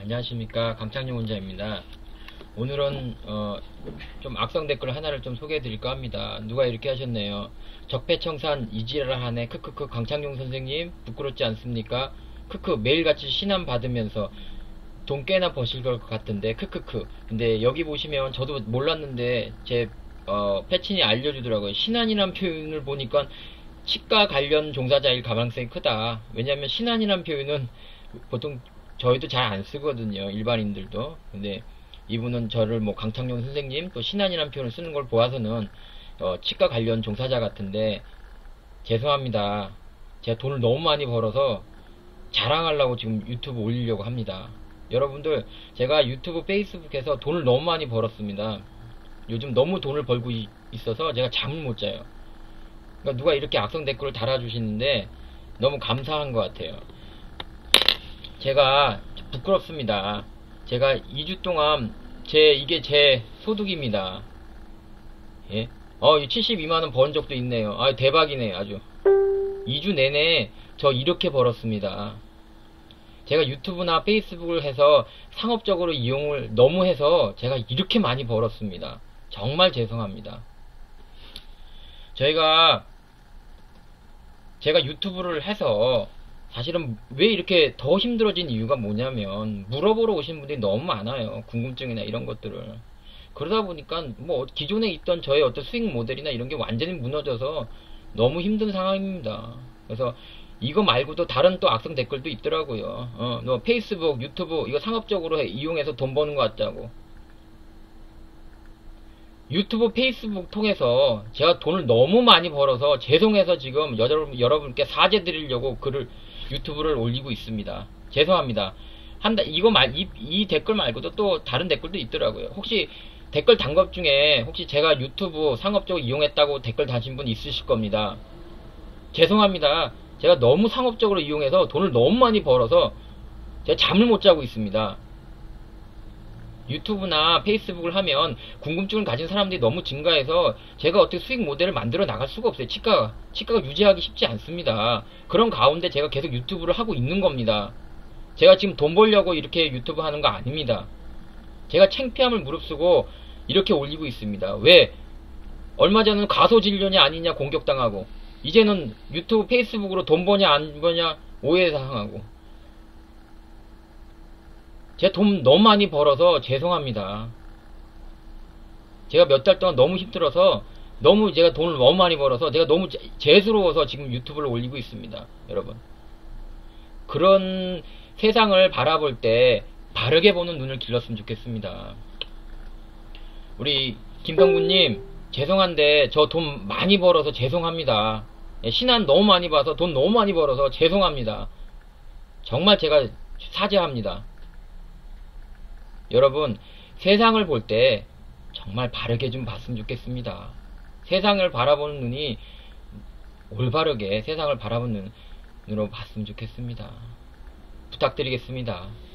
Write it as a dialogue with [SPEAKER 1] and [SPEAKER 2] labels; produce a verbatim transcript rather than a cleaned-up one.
[SPEAKER 1] 안녕하십니까, 강창용 원자입니다. 오늘은 어, 좀 악성 댓글 하나를 좀 소개해 드릴까 합니다. 누가 이렇게 하셨네요. 적폐청산 이지랄 하네. 크크크. 강창용 선생님 부끄럽지 않습니까? 크크. 매일같이 신안 받으면서 돈 꽤나 버실 것 같은데 크크크. 근데 여기 보시면 저도 몰랐는데 제 어, 패친이 알려주더라고요. 신안이란 표현을 보니까 치과 관련 종사자일 가능성이 크다. 왜냐면 신안이란 표현은 보통 저희도 잘 안 쓰거든요, 일반인들도. 근데 이분은 저를 뭐 강창용 선생님 또 신안이라는 표현을 쓰는 걸 보아서는 어, 치과 관련 종사자 같은데, 죄송합니다. 제가 돈을 너무 많이 벌어서 자랑하려고 지금 유튜브 올리려고 합니다. 여러분들, 제가 유튜브 페이스북에서 돈을 너무 많이 벌었습니다. 요즘 너무 돈을 벌고 있어서 제가 잠을 못 자요. 그러니까 누가 이렇게 악성 댓글을 달아주시는데 너무 감사한 것 같아요. 제가 부끄럽습니다. 제가 이 주 동안 제 이게 제 소득입니다. 예? 어, 칠십이만 원 번 적도 있네요. 아, 대박이네, 아주. 이 주 내내 저 이렇게 벌었습니다. 제가 유튜브나 페이스북을 해서 상업적으로 이용을 너무 해서 제가 이렇게 많이 벌었습니다. 정말 죄송합니다. 저희가 제가 유튜브를 해서 사실은 왜 이렇게 더 힘들어진 이유가 뭐냐면, 물어보러 오신 분들이 너무 많아요. 궁금증이나 이런 것들을. 그러다 보니까 뭐 기존에 있던 저의 어떤 수익 모델이나 이런 게 완전히 무너져서 너무 힘든 상황입니다. 그래서 이거 말고도 다른 또 악성 댓글도 있더라고요. 어, 너 페이스북, 유튜브 이거 상업적으로 해, 이용해서 돈 버는 것 같다고. 유튜브, 페이스북 통해서 제가 돈을 너무 많이 벌어서 죄송해서 지금 여러분, 여러분께 사죄 드리려고 글을, 유튜브를 올리고 있습니다. 죄송합니다. 한다, 이거 말, 이, 이 댓글 말고도 또 다른 댓글도 있더라고요. 혹시 댓글 단 것 중에 혹시 제가 유튜브 상업적으로 이용했다고 댓글 다신 분 있으실 겁니다. 죄송합니다. 제가 너무 상업적으로 이용해서 돈을 너무 많이 벌어서 제가 잠을 못 자고 있습니다. 유튜브나 페이스북을 하면 궁금증을 가진 사람들이 너무 증가해서 제가 어떻게 수익 모델을 만들어 나갈 수가 없어요. 치과가, 치과가 유지하기 쉽지 않습니다. 그런 가운데 제가 계속 유튜브를 하고 있는 겁니다. 제가 지금 돈 벌려고 이렇게 유튜브 하는 거 아닙니다. 제가 창피함을 무릅쓰고 이렇게 올리고 있습니다. 왜? 얼마 전에는 가소질려냐 아니냐 공격당하고, 이제는 유튜브 페이스북으로 돈 버냐 안 버냐 오해당하고. 제가 돈 너무 많이 벌어서 죄송합니다. 제가 몇 달 동안 너무 힘들어서, 너무 제가 돈을 너무 많이 벌어서 제가 너무 죄스러워서 지금 유튜브를 올리고 있습니다. 여러분, 그런 세상을 바라볼 때 바르게 보는 눈을 길렀으면 좋겠습니다. 우리 김성구님, 죄송한데 저 돈 많이 벌어서 죄송합니다. 신안 너무 많이 봐서 돈 너무 많이 벌어서 죄송합니다. 정말 제가 사죄합니다. 여러분, 세상을 볼 때 정말 바르게 좀 봤으면 좋겠습니다. 세상을 바라보는 눈이 올바르게 세상을 바라보는 눈으로 봤으면 좋겠습니다. 부탁드리겠습니다.